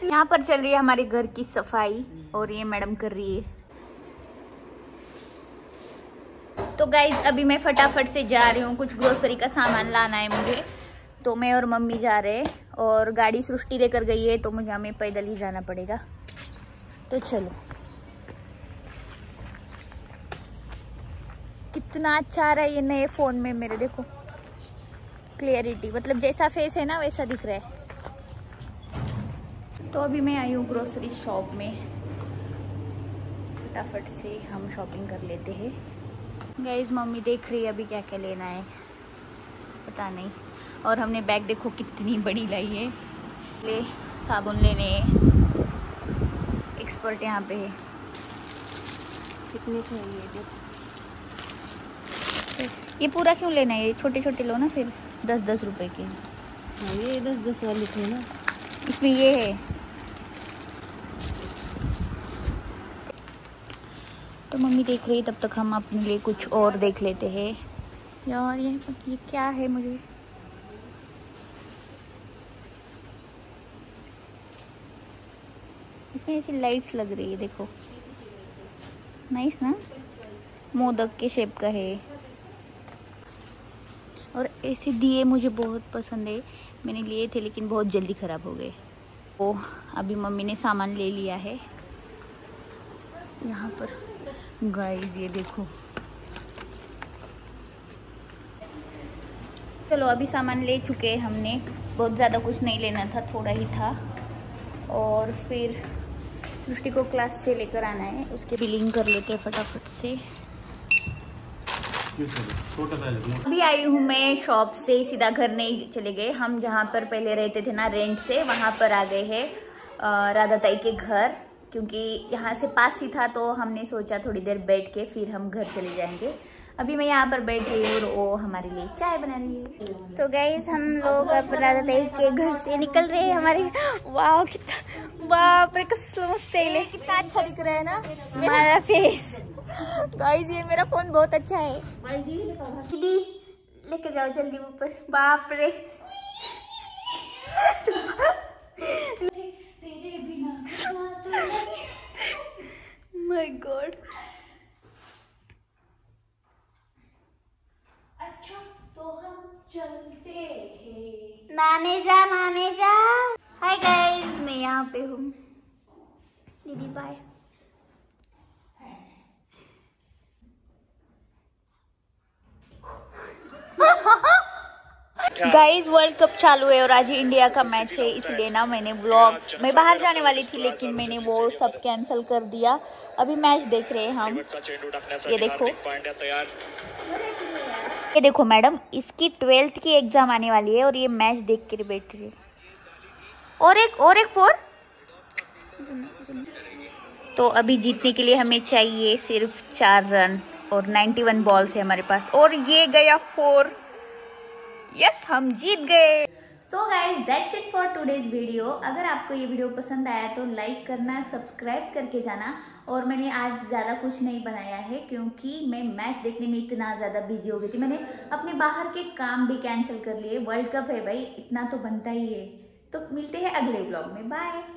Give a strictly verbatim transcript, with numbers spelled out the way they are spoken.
यहाँ पर चल रही है हमारे घर की सफाई और ये मैडम कर रही है। तो गाइज अभी मैं फटाफट से जा रही हूँ, कुछ ग्रोसरी का सामान लाना है मुझे। तो मैं और मम्मी जा रहे हैं और गाड़ी सृष्टि लेकर गई है तो मुझे हमें पैदल ही जाना पड़ेगा। तो चलो। कितना अच्छा आ रहा है ये नए फोन में मेरे, देखो क्लियरिटी, मतलब जैसा फेस है ना वैसा दिख रहा है। तो अभी मैं आई हूँ ग्रोसरी शॉप में, फटाफट से हम शॉपिंग कर लेते हैं। गाइस मम्मी देख रही है अभी क्या क्या लेना है, पता नहीं। और हमने बैग देखो कितनी बड़ी लाई है। ले साबुन लेने, एक्सपर्ट यहाँ पे है। कितने चाहिए? ये पूरा क्यों लेना है? ये छोटे छोटे लो ना, फिर दस दस रुपए के। हाँ ये दस दस वाले थे ना, इसमें ये है। तो मम्मी देख रही है, तब तक हम अपने लिए कुछ और देख लेते हैं। यार ये ये क्या है? मुझे इसमें ऐसी लाइट्स लग रही है, देखो नाइस ना, मोदक के शेप का है। और ऐसे दिए मुझे बहुत पसंद है, मैंने लिए थे लेकिन बहुत जल्दी ख़राब हो गए। तो अभी मम्मी ने सामान ले लिया है यहाँ पर। गाइस ये देखो, चलो अभी सामान ले चुके हैं हमने। बहुत ज़्यादा कुछ नहीं लेना था, थोड़ा ही था। और फिर सृष्टि को क्लास से लेकर आना है, उसके बिलिंग कर लेते हैं फटाफट से। अभी आई हूँ मैं शॉप से, सीधा घर नहीं चले गए हम, जहाँ पर पहले रहते थे ना रेंट से, वहाँ पर आ गए हैं राधा ताई के घर, क्योंकि यहाँ से पास ही था। तो हमने सोचा थोड़ी देर बैठ के फिर हम घर चले जाएंगे। अभी मैं यहाँ पर बैठ रही हूँ और वो हमारे लिए चाय बना रही है। तो गाइस हम लोग अब राधा ताई के घर से निकल रहे हैं। हमारे वाह कितना, बाप रे कसम तेल, कितना अच्छा दिख रहा है ना मेरा फेस। गाइस ये मेरा फोन बहुत अच्छा है। दीदी लेके जाओ जल्दी ऊपर। बाप रे माय गॉड। अच्छा तो हम चलते हैं। नाने जा नाने जा। हाय गाइस मैं यहाँ पे हूँ। दीदी बाय। गाइस वर्ल्ड कप चालू है और आज इंडिया का मैच है, इसलिए ना मैंने व्लॉग, मैं बाहर जाने वाली थी लेकिन मैंने वो सब कैंसिल कर दिया। अभी मैच देख रहे हैं हम। ये देखो, ये देखो मैडम, इसकी ट्वेल्थ की एग्जाम आने वाली है और ये मैच देख कर बैठ रही है। और एक और एक फोर। तो अभी जीतने के लिए हमें चाहिए सिर्फ चार रन और इक्यानवे बॉल्स है हमारे पास, और ये गया फोर। यस हम जीत गए। So guys that's it for today's video. अगर आपको ये वीडियो पसंद आया तो लाइक करना, सब्सक्राइब करके जाना। और मैंने आज ज़्यादा कुछ नहीं बनाया है क्योंकि मैं मैच देखने में इतना ज़्यादा बिजी हो गई थी। मैंने अपने बाहर के काम भी कैंसिल कर लिए। वर्ल्ड कप है भाई, इतना तो बनता ही है। तो मिलते हैं अगले व्लॉग में, बाय।